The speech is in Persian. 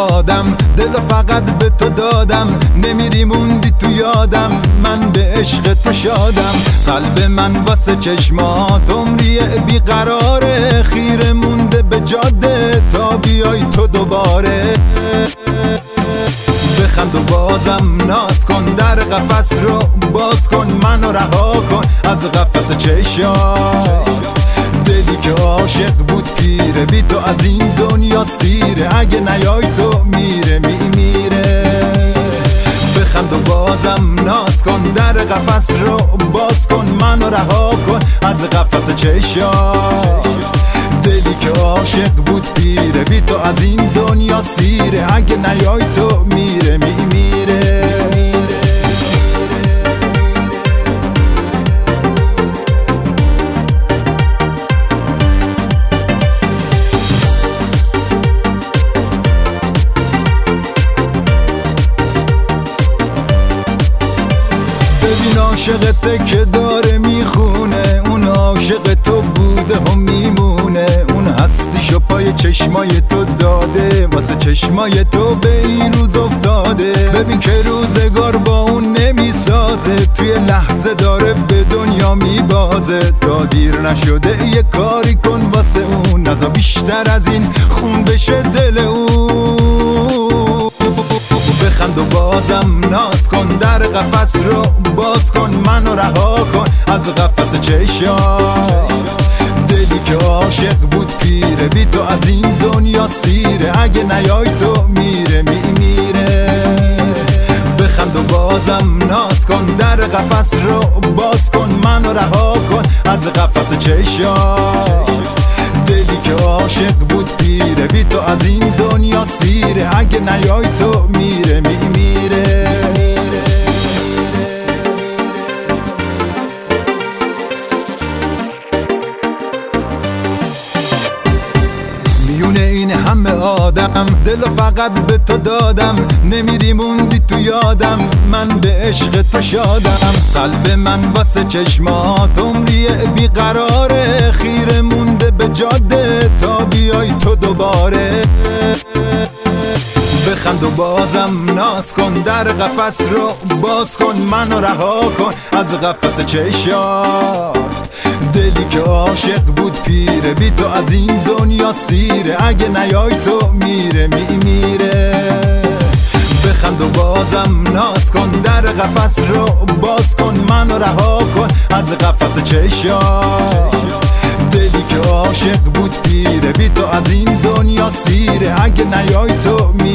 آدم، دلو فقط به تو دادم، نمیری موندی تو یادم، من به عشق تو شادم. قلب من واسه چشمات عمری بیقراره، خیره مونده به جاده تا بیای تو دوباره. بخند و بازم ناز کن، در قفس رو باز کن، منو رها کن از قفس چشات. دلی که عاشق بود پیره، بی تو از این دنیا سیره، اگه نیای تو میره میمیره. بخند و بازم ناز کن، در قفس رو باز کن، منو رها کن از قفس چشات. دلی که عاشق بود پیره، بی تو از این دنیا سیره، اگه نیای تو میره میمیره. ببین عاشقته که داره میخونه، اون عاشق تو بوده و میمونه، اون هستیشو پای چشمای تو داده، واسه چشمای تو به این روز افتاده. ببین که روزگار با اون نمیسازه، توی لحظه داره به دنیا میبازه. تا دیر نشده یه کاری کن واسه اون، نزا بیشتر از این خون بشه دل اون. بخند و بازم ناز کن، در قفس رو باز کن، منو رها کن از قفس چشات. دلی که عاشق بود پیره، بی تو از این دنیا سیره، اگه نیای تو میره میمیره. بخند و بازم ناز کن، در قفس رو باز کن، منو رها کن از قفس چشات. دلی که عاشق بود پیره، بی تو از این دنیا سیره، اگه نیای تو میره میمیره. میونه این همه آدم، دلو فقط به تو دادم، نمیری موندی تو یادم، من به عشق تو شادم. قلب من واسه چشمات عمری بیقراره، خیره مونده به جاده تا بیای تو دوباره. بخند و بازم ناز کن، در قفس رو باز کن، منو رها کن از قفس چشات. دلی که عاشق بود پیره، بی تو از این دنیا سیره، اگه نیای تو میره میمیره. بخند و بازم ناز کن، در قفس رو باز کن، منو رها کن از قفس چشات. دلی که عاشق بود پیره، بی تو از این دنیا سیره، اگه نیای تو میره.